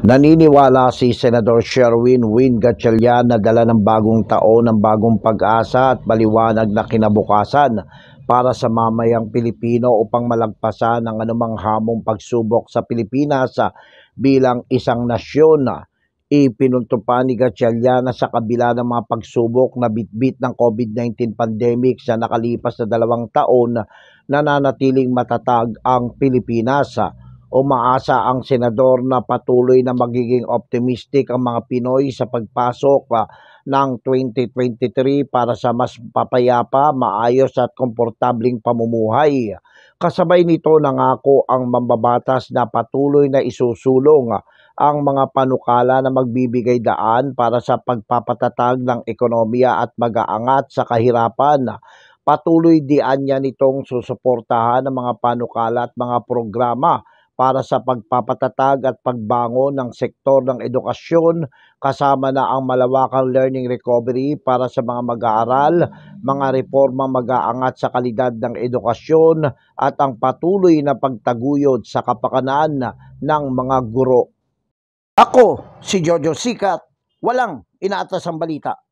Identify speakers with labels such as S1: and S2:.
S1: Naniniwala si Senador Sherwin Win Gatchalian na dala ng bagong taon ng bagong pag-asa at maliwanag na kinabukasan para sa mamayang Pilipino upang malagpasan ang anumang hamong pagsubok sa Pilipinas bilang isang nasyon. Ipinunto pa ni Gatchalian na sa kabila ng mga pagsubok na bitbit ng COVID-19 pandemic sa nakalipas na 2 taon, nananatiling matatag ang Pilipinas. Umaasa ang senador na patuloy na magiging optimistic ang mga Pinoy sa pagpasok ng 2023 para sa mas papayapa, maayos at komportabling pamumuhay. Kasabay nito nangako ang mambabatas na patuloy na isusulong ang mga panukala na magbibigay daan para sa pagpapatatag ng ekonomiya at mag-aangat sa kahirapan. Patuloy dian niya nitong susuportahan ang mga panukala at mga programa para sa pagpapatatag at pagbangon ng sektor ng edukasyon, kasama na ang malawakang learning recovery para sa mga mag-aaral, mga reformang mag-aangat sa kalidad ng edukasyon at ang patuloy na pagtaguyod sa kapakanan ng mga guro. Ako si Jojo Sikat, walang inaatas ang balita.